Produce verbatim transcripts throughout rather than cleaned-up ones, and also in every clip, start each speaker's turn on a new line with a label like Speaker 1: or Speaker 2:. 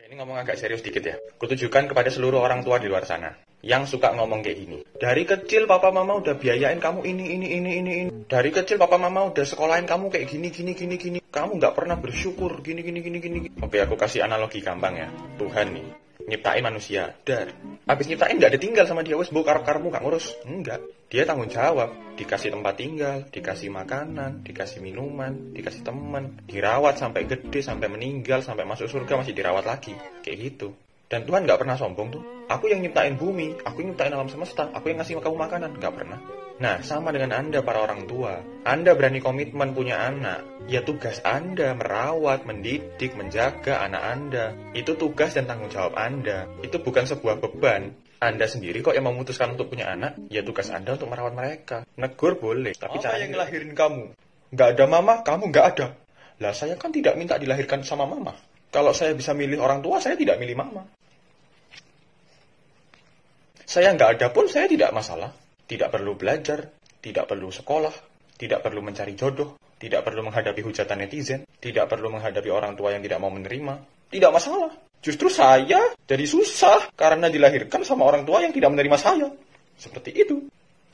Speaker 1: Ini ngomong agak serius dikit ya. Kutujukan kepada seluruh orang tua di luar sana yang suka ngomong kayak gini. Dari kecil papa mama udah biayain kamu ini ini ini ini ini. Dari kecil papa mama udah sekolahin kamu kayak gini gini gini gini. Kamu nggak pernah bersyukur gini gini gini gini. Oke, aku kasih analogi gampang ya. Tuhan nih nyiptain manusia, dar. Habis nyiptain nggak ditinggal sama dia, wes bu karep-karepmu gak ngurus. Enggak. Dia tanggung jawab, dikasih tempat tinggal, dikasih makanan, dikasih minuman, dikasih teman, dirawat sampai gede, sampai meninggal, sampai masuk surga masih dirawat lagi. Kayak gitu. Dan Tuhan gak pernah sombong tuh. Aku yang nyiptain bumi, aku yang nyiptain alam semesta, aku yang ngasih kamu makanan. Gak pernah. Nah, sama dengan Anda para orang tua. Anda berani komitmen punya anak. Ya tugas Anda merawat, mendidik, menjaga anak Anda. Itu tugas dan tanggung jawab Anda. Itu bukan sebuah beban. Anda sendiri kok yang memutuskan untuk punya anak. Ya tugas Anda untuk merawat mereka. Negur boleh, tapi
Speaker 2: Apa
Speaker 1: yang
Speaker 2: yang
Speaker 1: ngelahirin kamu? Gak ada mama, kamu gak ada. Lah saya kan tidak minta dilahirkan sama mama. Kalau saya bisa milih orang tua, saya tidak milih mama. Saya nggak ada pun saya tidak masalah. Tidak perlu belajar, tidak perlu sekolah, tidak perlu mencari jodoh, tidak perlu menghadapi hujatan netizen, tidak perlu menghadapi orang tua yang tidak mau menerima. Tidak masalah. Justru saya jadi susah karena dilahirkan sama orang tua yang tidak menerima saya. Seperti itu.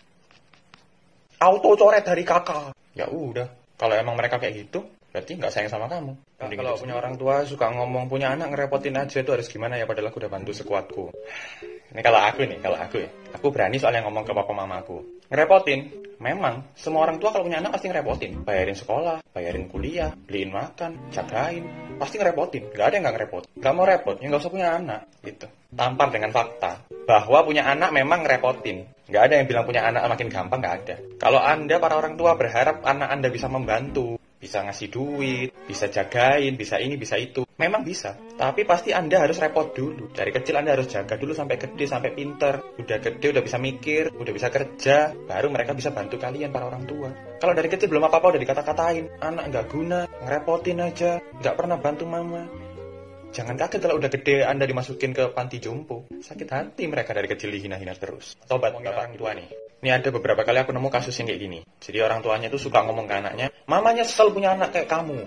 Speaker 1: Auto coret dari kakak. Ya udah, kalau emang mereka kayak gitu, berarti nggak sayang sama kamu. Nah, kalau punya orang tua suka ngomong punya anak ngerepotin aja itu harus gimana ya, padahal aku udah bantu sekuatku. Ini kalau aku nih, kalau aku ya. Aku berani soalnya ngomong ke papa mama aku. Ngerepotin, memang semua orang tua kalau punya anak pasti ngerepotin. Bayarin sekolah, bayarin kuliah, beliin makan, jagain. Pasti ngerepotin, nggak ada yang nggak ngerepotin. Nggak mau repot, ya nggak usah punya anak. Gitu. Tampar dengan fakta bahwa punya anak memang ngerepotin. Nggak ada yang bilang punya anak makin gampang, nggak ada. Kalau Anda para orang tua berharap anak Anda bisa membantu, bisa ngasih duit, bisa jagain, bisa ini, bisa itu. Memang bisa. Tapi pasti Anda harus repot dulu. Dari kecil Anda harus jaga dulu sampai gede, sampai pinter. Udah gede, udah bisa mikir, udah bisa kerja. Baru mereka bisa bantu kalian para orang tua. Kalau dari kecil belum apa-apa udah dikata-katain. Anak nggak guna, ngerepotin aja, nggak pernah bantu mama. Jangan kaget kalau udah gede Anda dimasukin ke panti jompo. Sakit hati mereka dari kecil dihina-hina terus. Tobat bapak orang tua nih. Ini ada beberapa kali aku nemu kasus yang kayak gini. Jadi orang tuanya tuh suka ngomong ke anaknya, mamanya nyesel punya anak kayak kamu.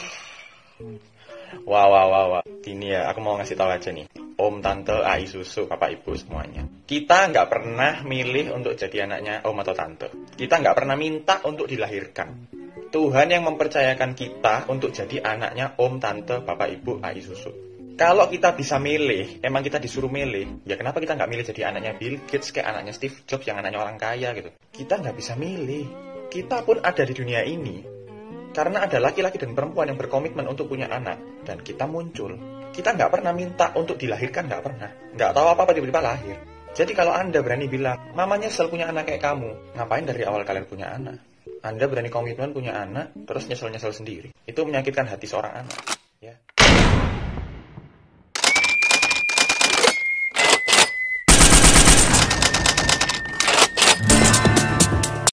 Speaker 1: Wah, wah, wah, wah. Ini ya, aku mau ngasih tahu aja nih. Om, tante, ai, susu, bapak, ibu, semuanya. Kita nggak pernah milih untuk jadi anaknya om atau tante. Kita nggak pernah minta untuk dilahirkan. Tuhan yang mempercayakan kita untuk jadi anaknya om, tante, bapak, ibu, ai, susu. Kalau kita bisa milih, emang kita disuruh milih, ya kenapa kita nggak milih jadi anaknya Bill Gates, kayak anaknya Steve Jobs, yang anaknya orang kaya gitu. Kita nggak bisa milih. Kita pun ada di dunia ini karena ada laki-laki dan perempuan yang berkomitmen untuk punya anak, dan kita muncul. Kita nggak pernah minta untuk dilahirkan, nggak pernah. Nggak tahu apa-apa tiba-tiba lahir. Jadi kalau Anda berani bilang, mamanya nyesel punya anak kayak kamu, ngapain dari awal kalian punya anak? Anda berani komitmen punya anak, terus nyesel-nyesel sendiri. Itu menyakitkan hati seorang anak. Ya.